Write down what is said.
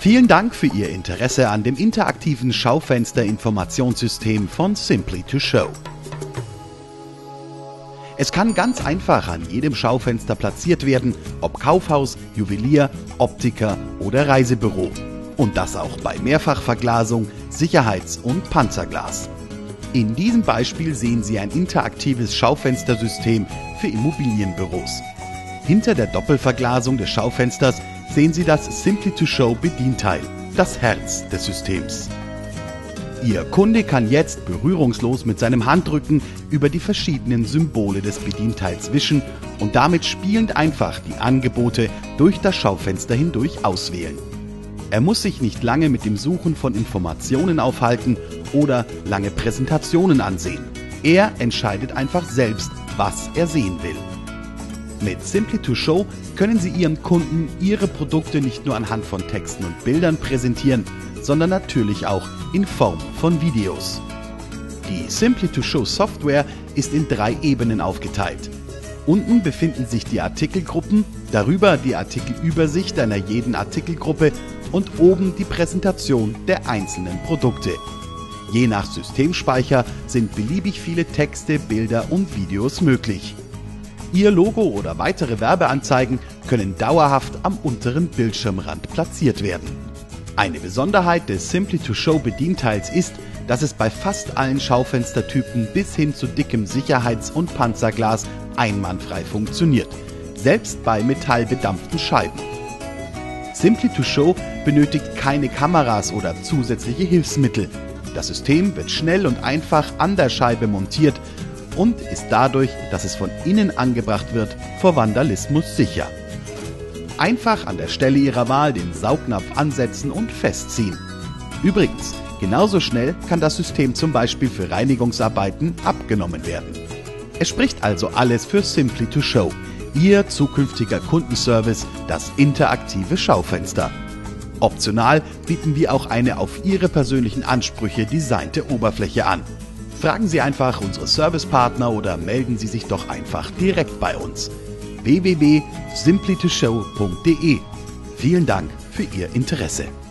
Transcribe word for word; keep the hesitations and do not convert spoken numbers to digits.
Vielen Dank für Ihr Interesse an dem interaktiven Schaufenster-Informationssystem von Simply to Show. Es kann ganz einfach an jedem Schaufenster platziert werden, ob Kaufhaus, Juwelier, Optiker oder Reisebüro. Und das auch bei Mehrfachverglasung, Sicherheits- und Panzerglas. In diesem Beispiel sehen Sie ein interaktives Schaufenstersystem für Immobilienbüros. Hinter der Doppelverglasung des Schaufensters sehen Sie das Simply to Show Bedienteil, das Herz des Systems. Ihr Kunde kann jetzt berührungslos mit seinem Handrücken über die verschiedenen Symbole des Bedienteils wischen und damit spielend einfach die Angebote durch das Schaufenster hindurch auswählen. Er muss sich nicht lange mit dem Suchen von Informationen aufhalten oder lange Präsentationen ansehen. Er entscheidet einfach selbst, was er sehen will. Mit Simply to Show können Sie Ihren Kunden Ihre Produkte nicht nur anhand von Texten und Bildern präsentieren, sondern natürlich auch in Form von Videos. Die Simply to Show Software ist in drei Ebenen aufgeteilt. Unten befinden sich die Artikelgruppen, darüber die Artikelübersicht einer jeden Artikelgruppe und oben die Präsentation der einzelnen Produkte. Je nach Systemspeicher sind beliebig viele Texte, Bilder und Videos möglich. Ihr Logo oder weitere Werbeanzeigen können dauerhaft am unteren Bildschirmrand platziert werden. Eine Besonderheit des Simply to Show Bedienteils ist, dass es bei fast allen Schaufenstertypen bis hin zu dickem Sicherheits- und Panzerglas einwandfrei funktioniert, selbst bei metallbedampften Scheiben. Simply to Show benötigt keine Kameras oder zusätzliche Hilfsmittel. Das System wird schnell und einfach an der Scheibe montiert und ist dadurch, dass es von innen angebracht wird, vor Vandalismus sicher. Einfach an der Stelle Ihrer Wahl den Saugnapf ansetzen und festziehen. Übrigens, genauso schnell kann das System zum Beispiel für Reinigungsarbeiten abgenommen werden. Es spricht also alles für Simply to Show, Ihr zukünftiger Kundenservice, das interaktive Schaufenster. Optional bieten wir auch eine auf Ihre persönlichen Ansprüche designte Oberfläche an. Fragen Sie einfach unsere Servicepartner oder melden Sie sich doch einfach direkt bei uns. w w w punkt simply to show punkt de. Vielen Dank für Ihr Interesse.